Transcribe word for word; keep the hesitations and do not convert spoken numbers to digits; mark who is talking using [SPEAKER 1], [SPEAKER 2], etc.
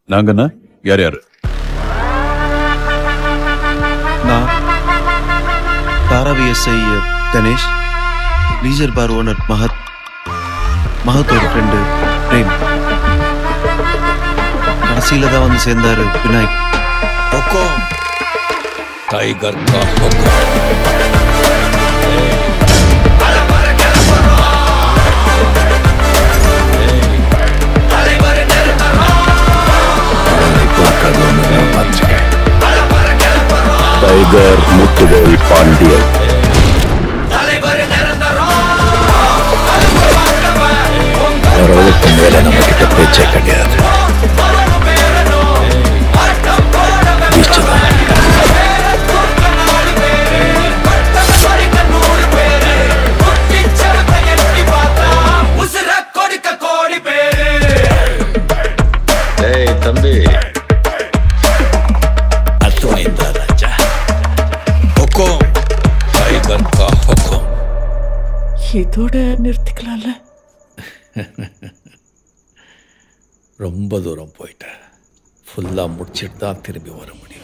[SPEAKER 1] நாங்கண்ணா யார் யாரு?
[SPEAKER 2] நான் Dharavi SI Ganesh, leisure bar owner Mahat, மஹத்தோட ஃப்ரெண்டு பிரேம். கடைசியில தான் வந்து சேர்ந்தாரு விநாயக்.
[SPEAKER 3] டைகர் கா ஹுக்கம்.
[SPEAKER 4] டைகர் முத்துவேல் பாண்டியன். அளவுக்கு மேல நம்ம கிட்ட பேச்சே கிடையாது.
[SPEAKER 3] தம்பி அத்துணைந்தா ராஜா. ஹுக்கம் டைகர் கா ஹுக்கம்.
[SPEAKER 5] இதோட நிறுத்திக்கலாம்ல.
[SPEAKER 3] ரொம்ப தூரம் போயிட்டேன். ஃபுல்லா முடிச்சிட்டு தான் திரும்பி வர முடியும்.